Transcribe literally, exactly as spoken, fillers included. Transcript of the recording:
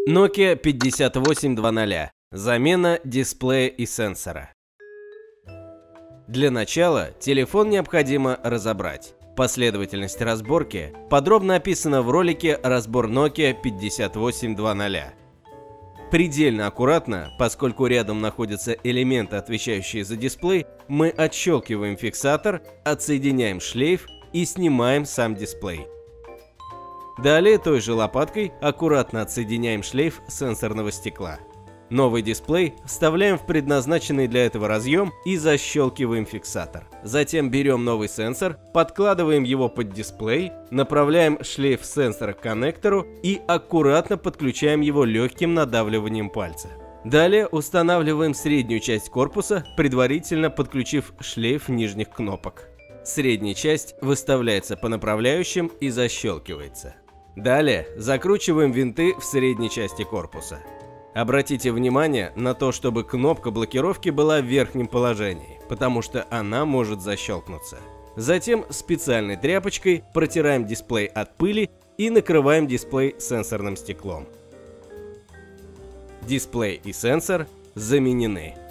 Nokia пятьдесят восемь двадцать. Замена дисплея и сенсора. Для начала телефон необходимо разобрать. Последовательность разборки подробно описана в ролике «Разбор Nokia пятьдесят восемь двадцать». Предельно аккуратно, поскольку рядом находятся элементы, отвечающие за дисплей, мы отщелкиваем фиксатор, отсоединяем шлейф и снимаем сам дисплей. Далее той же лопаткой аккуратно отсоединяем шлейф сенсорного стекла. Новый дисплей вставляем в предназначенный для этого разъем и защелкиваем фиксатор. Затем берем новый сенсор, подкладываем его под дисплей, направляем шлейф сенсора к коннектору и аккуратно подключаем его легким надавливанием пальца. Далее устанавливаем среднюю часть корпуса, предварительно подключив шлейф нижних кнопок. Средняя часть выставляется по направляющим и защелкивается. Далее закручиваем винты в средней части корпуса. Обратите внимание на то, чтобы кнопка блокировки была в верхнем положении, потому что она может защелкнуться. Затем специальной тряпочкой протираем дисплей от пыли и накрываем дисплей сенсорным стеклом. Дисплей и сенсор заменены.